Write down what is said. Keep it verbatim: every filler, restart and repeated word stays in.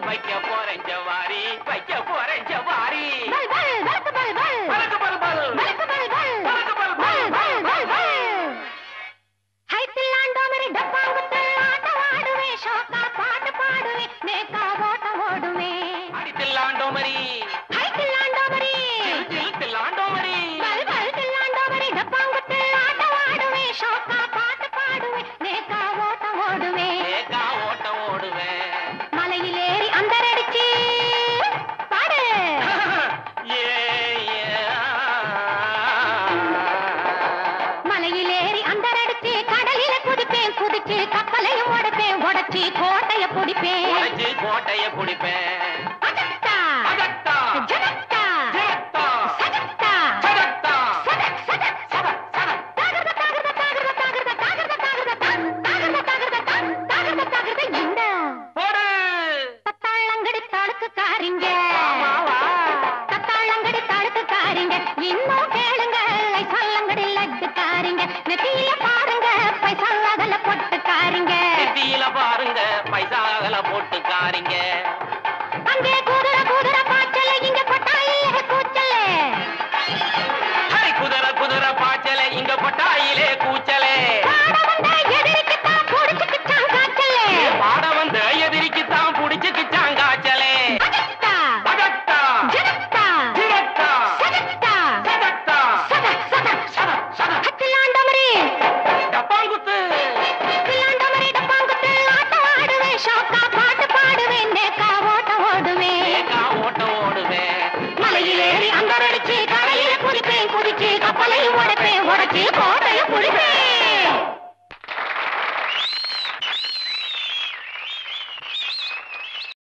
வைக்க போறேன் ஜவாரி வைக்க போறேன் ஜவாரி பல் பல் பல்க்கு பல் பல் பலக்கு பல் பல் பல்க்கு பல் பல் பலக்கு பல் பல் பல் பல் பல் பல் ஹை தில்லாண்டோ மேரி டப்பாங்குத்து ஆட்டம் ஆடுவே ஷோக்கா பாட்டு பாடுவே நேக்கா ஓட்டம் ஓடுவே அடி தில்லாண்டோ மரி ஹை தில்லாண்டோ மேரி ஜில் ஜில் தில்லாண்டோ மரி பல் பல் தில்லாண்டோ மேரி டப்பாங்குத்து ஆட்டம் ஆடுவே ஷோக்கா பாட்டு பாடுவே நேக்கா ஓட்டம் ஓடுவே நேக்கா ஓட்டம் ஓடுவேன் மலையிலேறி அந்தரடிச்சு பாடு ஏ ஏ மலையிலேறி அந்தரடிச்சு கடலில குதிப்பேன் குதிச்சு கப்பலையும் உடைப்பேன் உடைச்சு கோட்டைய பிடிப்பேன் உடைச்சு கோட்டைய பிடிப்பேன் அஜத்தா அகத்தா ஜனத்தா ஜெகத்தா சஜத்தா சதத்தா சதக் சதக் சதக் சதக் தாகர்த தாகர்த தாகர்த தாகர்த தாகர்த தாகர்த தான் தாகர்த தாகர்த தான் தாகர்த தாகர்த இந்த போடு தத்தாளங்கடி தாளுக்கு காரிங்க வா வா தத்தாளங்கடி தாளுக்கு காரிங்க இன்னும் கேளுங்க சொல்லங்கடி லட்டு காரிங்க நெத்தியில பாருங்க பைசால பொட்டு காரிங்க நெத்தியில பாருங்க பைசாகல போட்டு காரிங்க